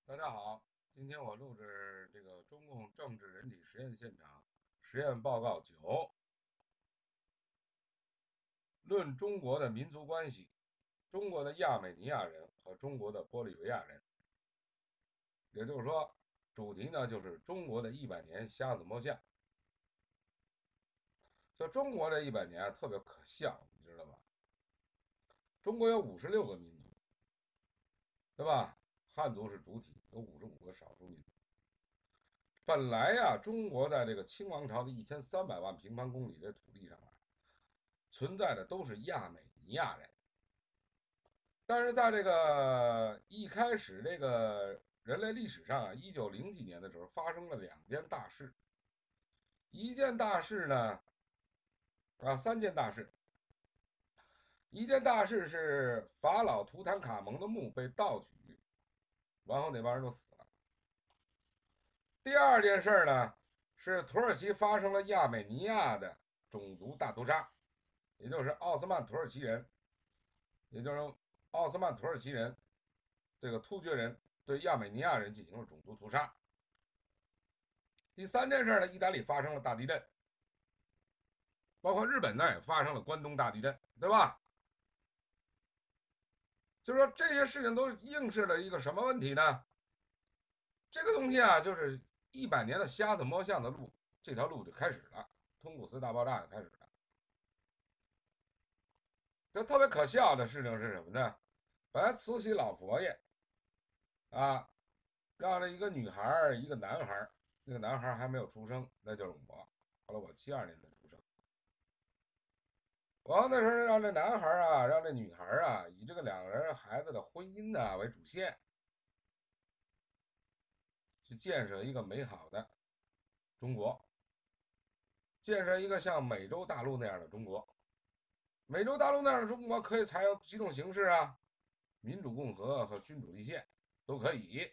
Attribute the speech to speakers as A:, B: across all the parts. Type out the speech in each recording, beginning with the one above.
A: 大家好，今天我录制这个中共政治人体实验现场实验报告9，论中国的民族关系，中国的亚美尼亚人和中国的玻利维亚人。也就是说，主题呢就是中国的100年瞎子摸象。就中国这100年特别可笑，你知道吧？中国有56个民族，对吧？汉族是主体，有55个少数民族。本来呀，中国在这个清王朝的1300万平方公里的土地上啊，存在的都是亚美尼亚人。但是在这个一开始这个人类历史上啊，1900几年的时候发生了2件大事。一件大事呢，3件大事。一件大事是法老图坦卡蒙的墓被盗取，然后那帮人都死了。第二件事呢，是土耳其发生了亚美尼亚的种族大屠杀，也就是奥斯曼土耳其人，也就是奥斯曼土耳其人这个突厥人对亚美尼亚人进行了种族屠杀。第三件事呢，意大利发生了大地震，包括日本那也发生了关东大地震，对吧？就是说这些事情都映射了一个什么问题呢？这个东西啊，就是100年的瞎子摸象的路，这条路就开始了，通古斯大爆炸就开始了。这特别可笑的事情是什么呢？本来慈禧老佛爷啊，让了一个女孩一个男孩，那个男孩还没有出生，那就是我。后来我72年才出生。我那时候让这男孩啊，让这女孩啊，以这个2个人孩子的婚姻呢为主线，去建设一个美好的中国，建设一个像美洲大陆那样的中国。美洲大陆那样的中国可以采用几种形式啊，民主共和和君主立宪都可以。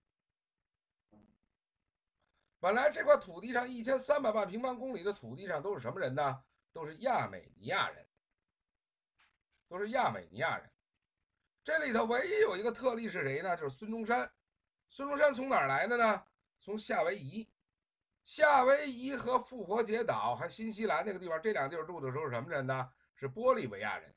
A: 本来这块土地上1300万平方公里的土地上都是什么人呢？都是亚美尼亚人，都是亚美尼亚人。这里头唯一有一个特例是谁呢？就是孙中山。孙中山从哪儿来的呢？从夏威夷。夏威夷和复活节岛还新西兰那个地方，这2地方住的时候是什么人呢？是玻利维亚人。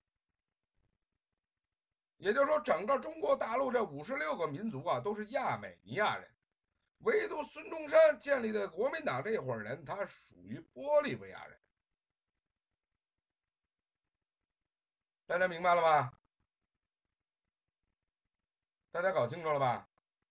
A: 也就是说，整个中国大陆这56个民族啊，都是亚美尼亚人。唯独孙中山建立的国民党这伙人，他属于玻利维亚人。大家明白了吧？大家搞清楚了吧？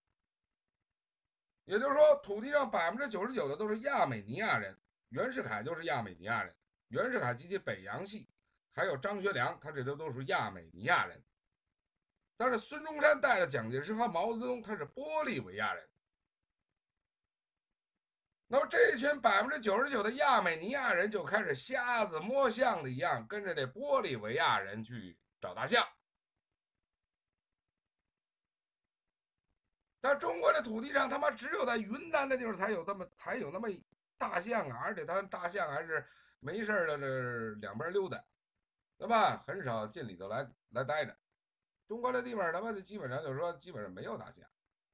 A: 也就是说，土地上99%的都是亚美尼亚人。袁世凯就是亚美尼亚人，袁世凯及其北洋系，还有张学良，他这都是亚美尼亚人。但是孙中山带着蒋介石和毛泽东，他是玻利维亚人。那么这群99%的亚美尼亚人就开始瞎子摸象的一样，跟着这玻利维亚人去找大象。在中国的土地上，他妈只有在云南的地方才有那么大象啊，而且他大象还是没事的这两边溜达，对吧？很少进里头来待着。中国的地方他妈基本上就是说基本上没有大象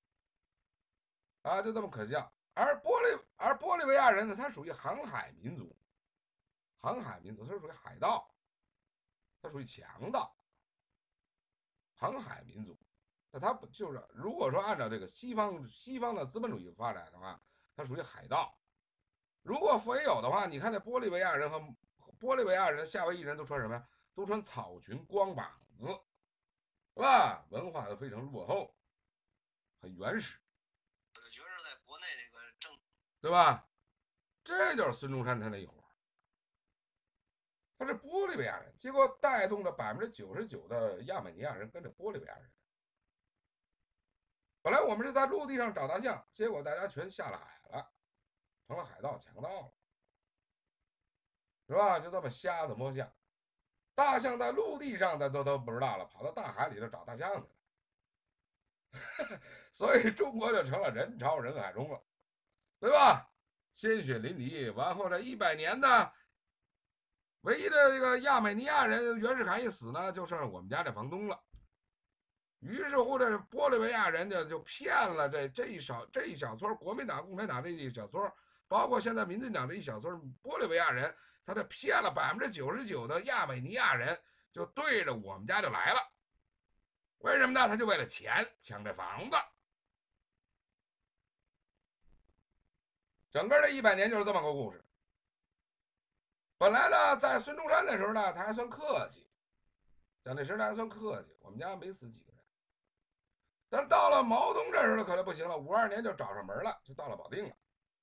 A: 啊，就这么可笑。而玻利维亚人呢，他属于航海民族，航海民族他属于海盗，他属于强盗，航海民族。那他不就是如果说按照这个西方的资本主义发展的话，它属于海盗。如果没有的话，你看那玻利维亚人和玻利维亚人、夏威夷人都穿什么呀？都穿草裙、光膀子，是吧？文化都非常落后，很原始。我就觉得在国内这个对吧？这就是孙中山他那一伙，他是玻利维亚人，结果带动了99%的亚美尼亚人跟着玻利维亚人。本来我们是在陆地上找大象，结果大家全下了海了，成了海盗强盗了，是吧？就这么瞎子摸象。大象在陆地上的都不知道了，跑到大海里头找大象去了。所以中国就成了人潮人海中了，对吧？鲜血淋漓，完后这100年呢，唯一的这个亚美尼亚人袁世凯一死呢，就剩下我们家这房东了。 于是乎，这玻利维亚人家就骗了这一小撮国民党、共产党这一小撮，包括现在民进党这一小撮玻利维亚人，他这骗了99%的亚美尼亚人，就对着我们家就来了。为什么呢？他就为了钱抢这房子。整个这100年就是这么个故事。本来呢，在孙中山那时候呢，他还算客气，在那时代还算客气，我们家没死几个人。但是到了毛泽东这时候可就不行了，52年就找上门了，就到了保定了。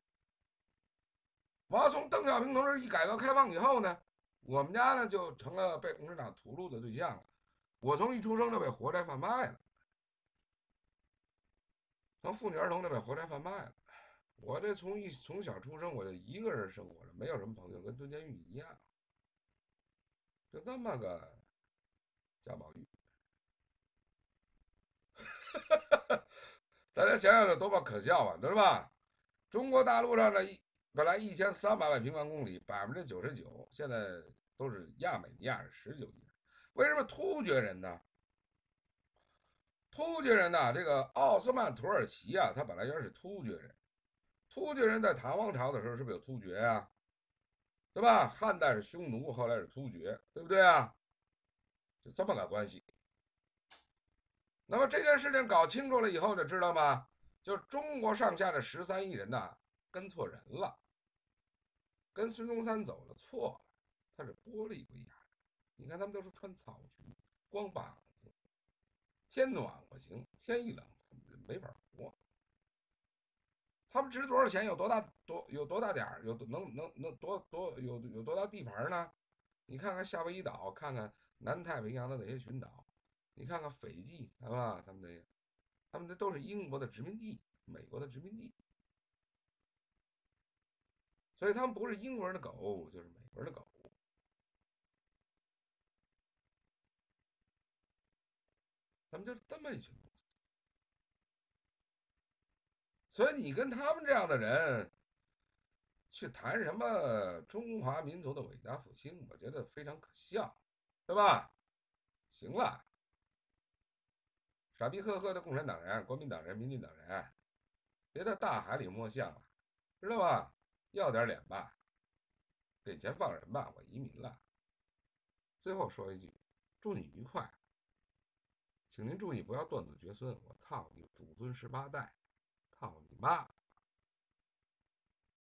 A: 完了，从邓小平同志一改革开放以后呢，我们家呢就成了被共产党屠戮的对象了。我从一出生就被活摘贩卖了，从妇女儿童就被活摘贩卖了。我这从小出生我就一个人生活着，没有什么朋友，跟蹲监狱一样，就这么个贾宝玉。大家想想这多么可笑啊，对吧？中国大陆上的本来1300万平方公里，99%现在都是亚美尼亚人，19亿人。为什么突厥人呢？突厥人呢？这个奥斯曼土耳其啊，他本来原是突厥人。突厥人在唐王朝的时候是不是有突厥啊？对吧？汉代是匈奴，后来是突厥，对不对啊？就这么个关系。那么这件事情搞清楚了以后，就知道吗？就中国上下的13亿人呐，跟错人了，跟孙中山走了错了。他是玻利维亚人，你看他们都是穿草裙、光膀子，天暖和行，天一冷没法活。他们值多少钱？有多大点儿？能有多大地盘呢？你看看夏威夷岛，看看南太平洋的那些群岛，你看看斐济，是吧？他们这都是英国的殖民地，美国的殖民地，所以他们不是英国人的狗，就是美国人的狗。他们就是这么一群东西。所以你跟他们这样的人去谈什么中华民族的伟大复兴，我觉得非常可笑，对吧？行了，傻逼呵呵的共产党人、国民党人、民进党人，别在大海里摸象了，知道吧？要点脸吧，给钱放人吧，我移民了。最后说一句，祝你愉快，请您注意不要断子绝孙，我操你祖孙18代，操你妈！